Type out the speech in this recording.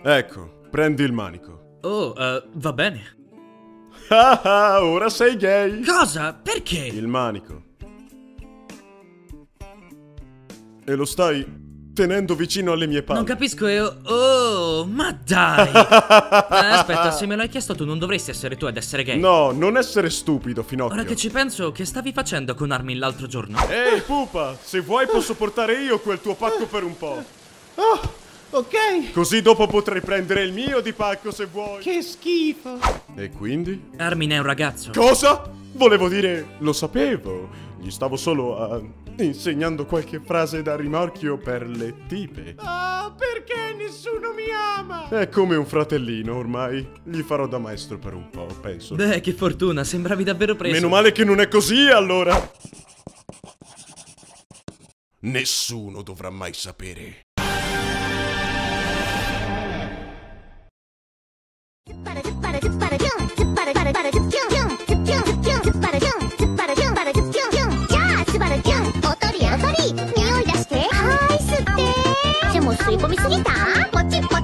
Ecco, prendi il manico. Oh, va bene. Ah, ora sei gay. Cosa? Perché? Il manico. E lo stai tenendo vicino alle mie palle. Non capisco e... Oh, ma dai! Aspetta, se me l'hai chiesto tu non dovresti essere tu ad essere gay. No, non essere stupido, Finocchio. Ora che ci penso, che stavi facendo con Armin l'altro giorno? Ehi, pupa, se vuoi posso portare io quel tuo pacco per un po'. Oh, ok. Così dopo potrai prendere il mio di pacco se vuoi. Che schifo. E quindi? Armin è un ragazzo. Cosa? Volevo dire, lo sapevo. Gli stavo solo insegnando qualche frase da rimorchio per le tipe. Oh, perché nessuno mi ama? È come un fratellino ormai. Gli farò da maestro per un po', penso. Beh, che fortuna, sembravi davvero preso. Meno male che non è così, allora. Nessuno dovrà mai sapere. 匂い出してはーい吸ってでも吸い込みすぎたポチポチ